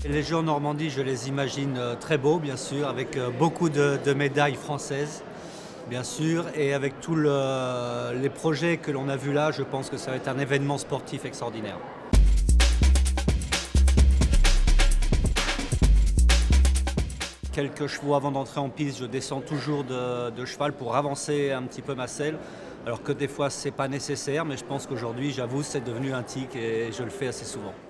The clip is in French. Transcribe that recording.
Les Jeux en Normandie, je les imagine très beaux, bien sûr, avec beaucoup de médailles françaises, bien sûr, et avec tous les projets que l'on a vus là, je pense que ça va être un événement sportif extraordinaire. Quelques chevaux avant d'entrer en piste, je descends toujours de cheval pour avancer un petit peu ma selle, alors que des fois c'est pas nécessaire, mais je pense qu'aujourd'hui, j'avoue, c'est devenu un tic et je le fais assez souvent.